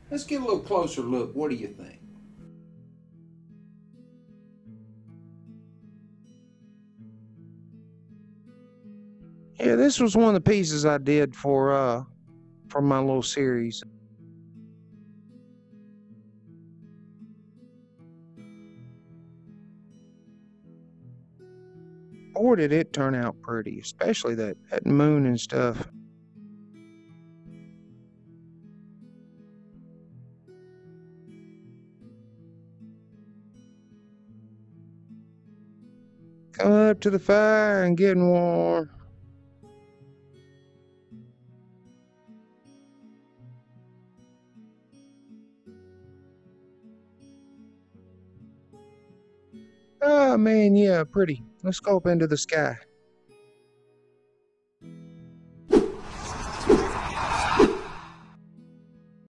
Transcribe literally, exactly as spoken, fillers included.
Let's get a little closer look. What do you think? Yeah, this was one of the pieces I did for uh for my little series. Boy, did it turn out pretty, especially that, that moon and stuff. Come up to the fire and getting warm. Oh man, yeah, pretty. Let's go up into the sky.